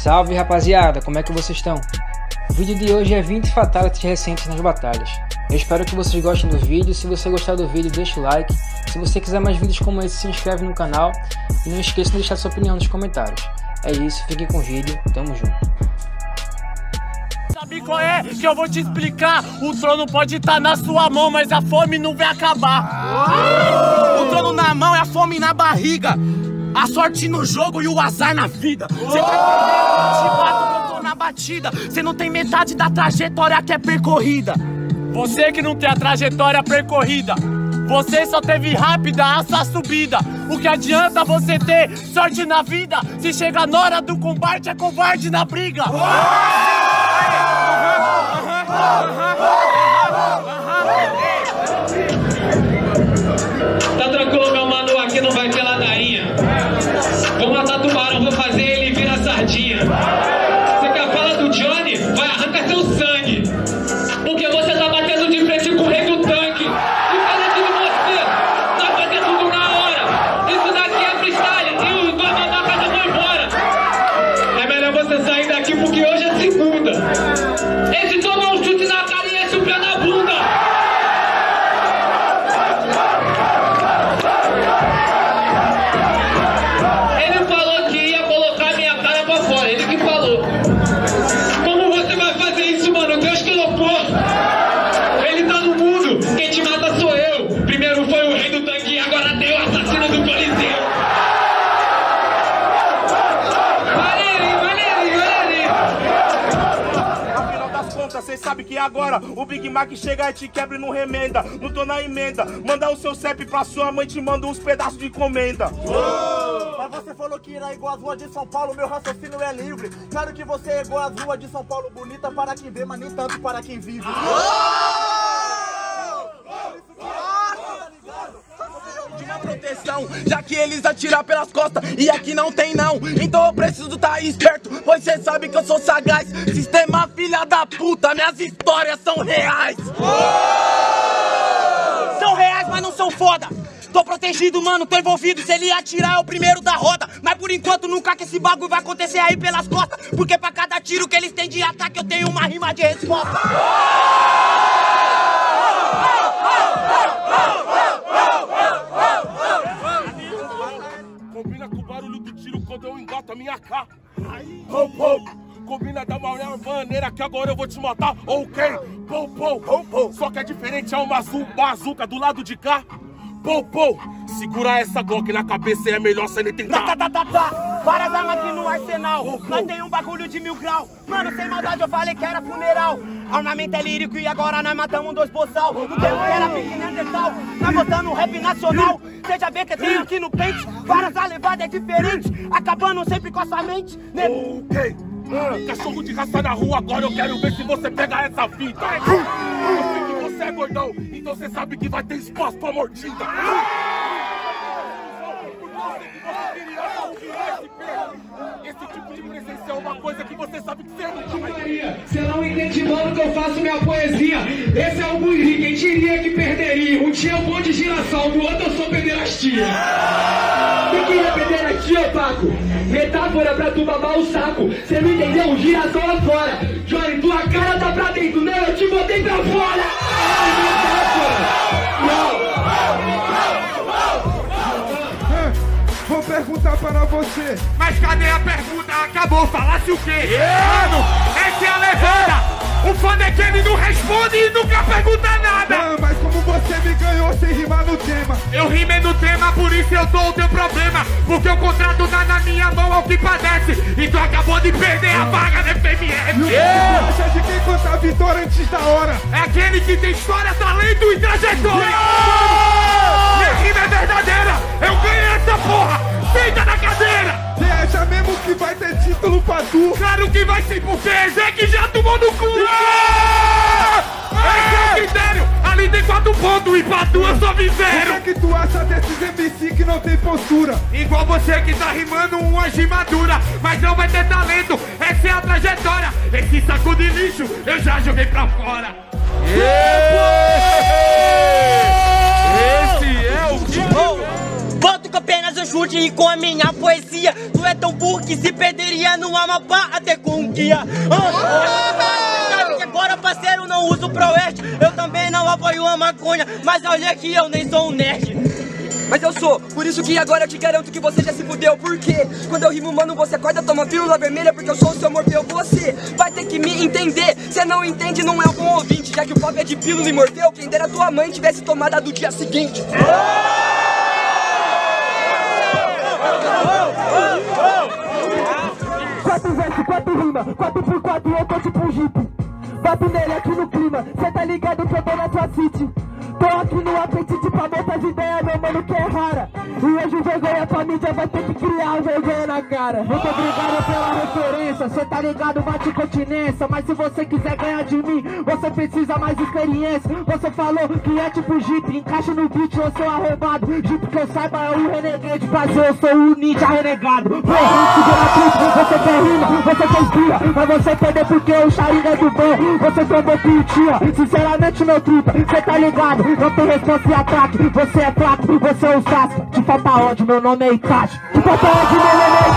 Salve rapaziada, como é que vocês estão? O vídeo de hoje é 20 fatalities recentes nas batalhas. Eu espero que vocês gostem do vídeo. Se você gostar do vídeo, deixa o like. Se você quiser mais vídeos como esse, se inscreve no canal. E não esqueça de deixar sua opinião nos comentários. É isso, fiquem com o vídeo, tamo junto. Sabe qual é? Que eu vou te explicar. O trono pode estar na sua mão, mas a fome não vai acabar. O trono na mão é a fome na barriga. A sorte no jogo e o azar na vida. Você quer perder, te bato, eu tô na batida. Você não tem metade da trajetória que é percorrida. Você que não tem a trajetória percorrida. Você só teve rápida a sua subida. O que adianta você ter sorte na vida se chega na hora do combate é covarde na briga. Tá tranquilo, meu mano, aqui não vai ter ladainha. Vou matar tubarão, vou fazer ele virar sardinha. Você quer falar do Johnny? Vai, arranca seu sangue. Porque você tá batendo de frente com o rei do tanque. Diferente de você, nós vai ter tudo na hora. Isso daqui é freestyle e os dois babacas já vão embora. É melhor você sair daqui porque hoje é segunda. Esse toma um chute na cara e esse o pé na bunda. Ele falou que ia colocar minha cara pra fora, ele que falou. Como você vai fazer isso, mano? Deus colocou. Ele tá no mundo, quem te mata sou eu. Primeiro foi o rei do tanque e agora tem o assassino do Coliseu. Cê sabe que agora o Big Mac chega e te quebra e não remenda. Não tô na emenda. Manda o seu CEP pra sua mãe, te manda uns pedaços de encomenda. Mas você falou que irá igual as ruas de São Paulo, meu raciocínio é livre. Claro que você é igual as ruas de São Paulo, bonita para quem vê, mas nem tanto para quem vive. De uma proteção, já que eles atiram pelas costas e aqui não tem não. Então eu preciso tá esperto, pois cê sabe que eu sou sagaz. Sistema filha da puta, minhas histórias são reais. São reais, mas não são foda. Tô protegido, mano, tô envolvido. Se ele atirar é o primeiro da roda. Mas por enquanto nunca que esse bagulho vai acontecer aí pelas costas. Porque pra cada tiro que eles têm de ataque eu tenho uma rima de resposta. Combina com o barulho do tiro quando eu engato a minha cara. Combina da maior maneira que agora eu vou te matar. Ok, só que é diferente, é uma bazuca do lado de cá. Segura essa Glock na cabeça e é melhor você nem tentar. Várias armas aqui no arsenal. Nós tem um bagulho de 1000 graus. Mano, sem maldade eu falei que era funeral. Armamento é lírico e agora nós matamos 2 boçal. No tempo que era bem neandertal. Nós botando um rap nacional. Você já vê que eu tenho aqui no pente. Várias a levada é diferente. Acabando sempre com a sua mente. Ok, cachorro de raça na rua, agora eu quero ver se você pega essa fita. Eu sei que você é gordão, então você sabe que vai ter espaço pra mordida. Esse tipo de presença é uma coisa que você sabe que você nunca vai ter. Você não entende, mano, que eu faço minha poesia. Esse é o Buiri, quem diria que perderia? Um dia é o bom de girassol, do outro eu sou pederastia. O que é pederastia, Paco? Metáfora pra tu babar o saco. Cê não entendeu? Um girassol lá fora. Johnny, tua cara tá pra dentro, não, eu te botei pra fora. Vou perguntar para você. Mas cadê a pergunta? Acabou, falasse o quê? Mano, essa é a levada. O Fandekene não responde e nunca pergunta nada. Não, mas como você me ganhou sem rimar no tema? Eu rimei no tema, por isso eu dou o teu problema. Porque o contrato tá na minha mão, ao que padece. E tu acabou de perder a vaga da FMS. Você acha de quem conta a vitória antes da hora? É aquele que tem história, talento e trajetória. Minha rima é verdadeira, eu ganhei essa porra. Senta na cadeira. Você acha mesmo que vai ter título pra tu? Claro que vai sim, porque Zé que já tomou no cu. Esse é o critério. Ali tem 4 pontos e pra tu eu só vi 0. O que tu acha desses MC que não tem postura? Igual você que tá rimando uma gimadura, mas não vai ter talento, essa é a trajetória. Esse saco de lixo eu já joguei pra fora. Esse é o que... Volto com apenas um chute e com a minha poesia. Tu é tão burro que se perderia no Amapá até com um guia. Sabe que agora, parceiro, não uso pro oeste. Eu também não apoio a maconha, mas olha que eu nem sou um nerd. Mas eu sou, por isso que agora eu te garanto que você já se fudeu. Por quê? Quando eu rimo, mano, você acorda, toma pílula vermelha, porque eu sou o seu Morfeu. Você vai ter que me entender. Cê não entende, não é um bom ouvinte, já que o papo é de pílula e Morfeu. Quem dera tua mãe tivesse tomada do dia seguinte. Quatro versos, quatro rima, 4x4 eu tô tipo um jipe. Bato nele aqui no clima, cê tá ligado que eu tô na tua city. Tô aqui no apetite pra botar as ideias, meu mano, que é rara. E hoje o vergonha pra mídia vai ter que criar vergonha na cara. Muito obrigado pela referência, cê tá ligado, bate continência. Mas se você quiser ganhar de mim, você precisa mais experiência. Você falou que é tipo Jeep, encaixa no beat, eu sou arrombado. Jeep que eu saiba é o renegade, prazer, eu sou o ninja renegado. Porra, segura tudo, você quer rima, você quer espirra, mas você perdeu porque o Sharinga é do bom. Você tomou pintinha, sinceramente meu truta, cê tá ligado. Não tem resposta e ataque, você é fraco, você é o Sasuke. Te falta ódio, meu nome é Itachi. Te falta ódio, meu nome é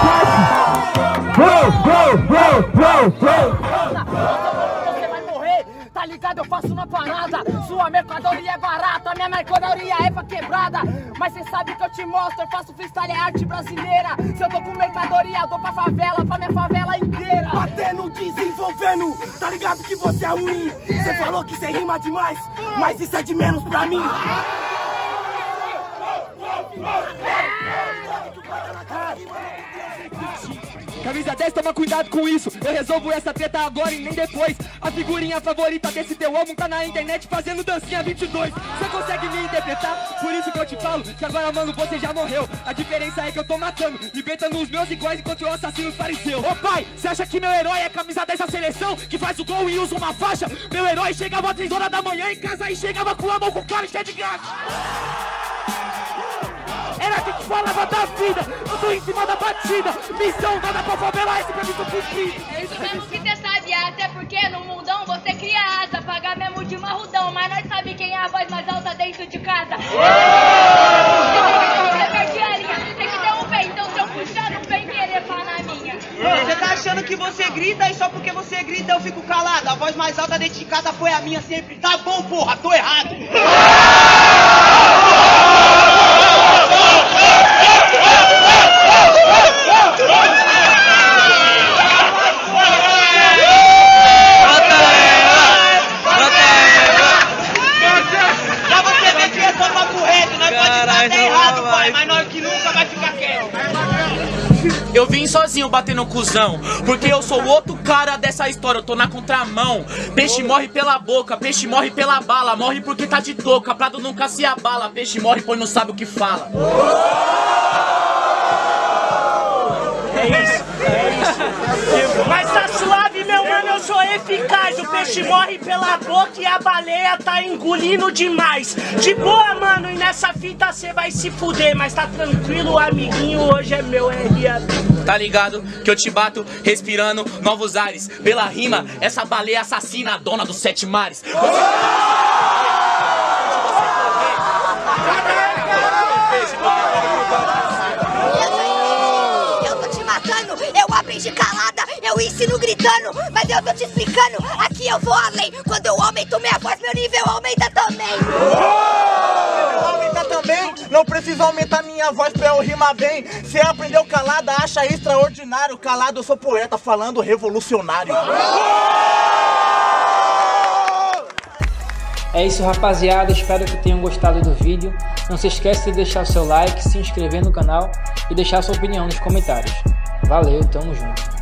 Itachi. Você vai morrer, tá ligado? Eu faço uma parada. Sua mercadoria é barata, minha mercadoria é pra quebrada. Mas cê sabe que eu te mostro, eu faço freestyle, é arte brasileira. Se eu tô com mercadoria, eu dou pra favela, pra minha favela inteira. Batendo, desenvolvendo, tá ligado que você é ruim. Cê falou que cê rima demais, mas isso é de menos pra mim. Camisa 10, toma cuidado com isso. Eu resolvo essa treta agora e nem depois. A figurinha favorita desse teu álbum tá na internet fazendo dancinha 22. Você consegue me interpretar? Por isso que eu te falo que agora, mano, você já morreu. A diferença é que eu tô matando, libertando os meus iguais enquanto eu assassino os fariseus. Ô pai, você acha que meu herói é camisa dessa seleção que faz o gol e usa uma faixa? Meu herói chegava às 3 horas da manhã em casa e chegava com a mão com o cara cheio de gato. Era que te falava da vida, eu tô em cima da batida. Missão dada pra favela, esse pra mim tô cumprido. É isso mesmo que cê sabe, até porque no mundão você cria asa, paga mesmo de marrudão. Mas nós sabe quem é a voz mais alta dentro de casa. Você perdi a linha, tem que ter um pé, então se eu puxar não vem querer falar na minha. Você tá achando que você grita e só porque você grita eu fico calado. A voz mais alta dentro de casa foi a minha sempre. Tá bom, porra, tô errado. Pra você ver que é só papo reto, nós pode estar até errado, pai, mas nós que nunca vai ficar quieto. Eu vim sozinho bater no cuzão, porque eu sou outro cara dessa história, eu tô na contramão. Peixe morre pela boca, peixe morre pela bala, morre porque tá de touca, prado nunca se abala, peixe morre pois não sabe o que fala. É isso. Mas tá suave, meu mano, eu sou eficaz. O peixe morre pela boca e a baleia tá engolindo demais. De boa, mano, e nessa fita cê vai se fuder. Mas tá tranquilo, amiguinho, hoje é meu RAP. Tá ligado que eu te bato respirando novos ares. Pela rima, essa baleia assassina, a dona dos 7 mares. Eu tô te matando, eu aprendi calada, eu ensino gritando, mas eu tô te explicando, aqui eu vou além. Quando eu aumento minha voz, meu nível aumenta também. Aumenta também, não precisa aumentar minha voz pra eu rimar bem. Você aprendeu calada, acha extraordinário. Calado, eu sou poeta falando revolucionário. É isso, rapaziada, espero que tenham gostado do vídeo. Não se esqueça de deixar o seu like, se inscrever no canal e deixar sua opinião nos comentários. Valeu, tamo junto.